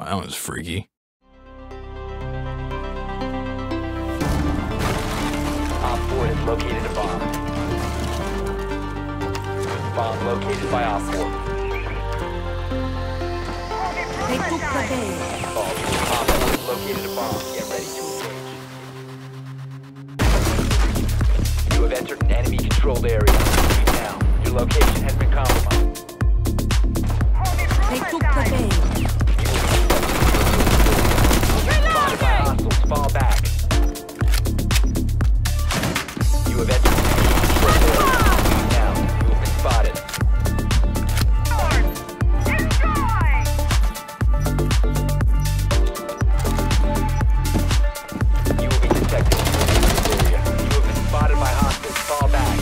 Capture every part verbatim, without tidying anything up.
that was freaky. Op four has located a bomb. Bomb located by Op four. They took the bait. Op four has located a bomb. Get ready to engage. You have entered an enemy-controlled area. Leave now. Your location has been compromised. They took the bait. Spotted by hostiles. Fall back. You have entered an enemy-controlled area. Leave now. You have been spotted. You will be detected in this area. You have been spotted by hostiles. Fall back.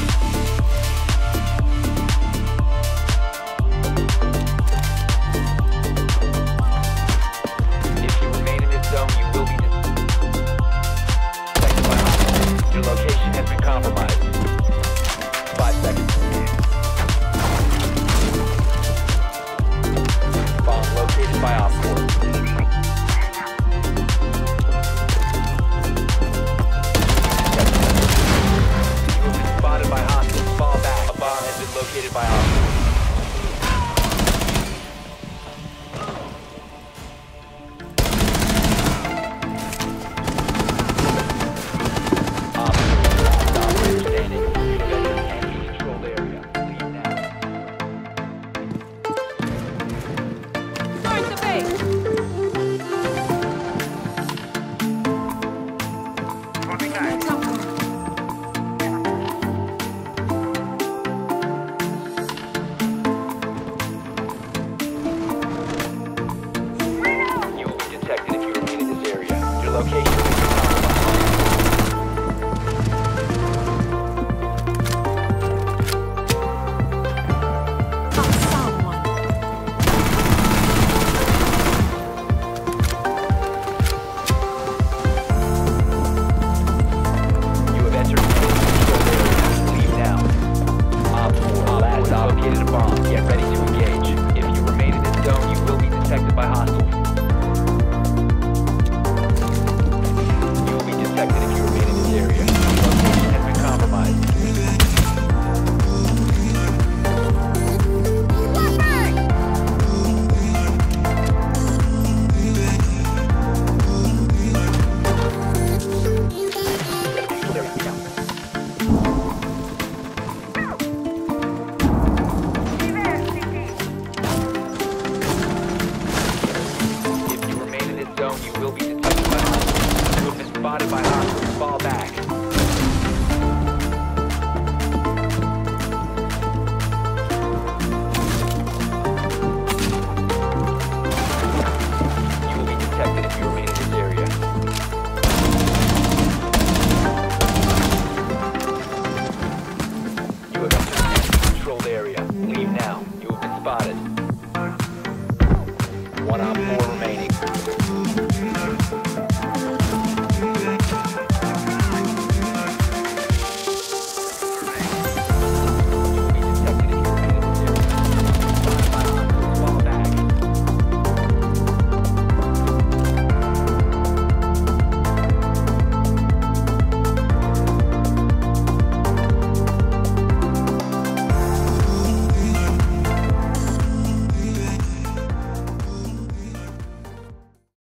If you remain in this zone, you will be detected by hostiles. Your location has been compromised. Five seconds. Bomb located by Op four. You have been spotted by hostiles. Fall back. A bomb has been located by Op four.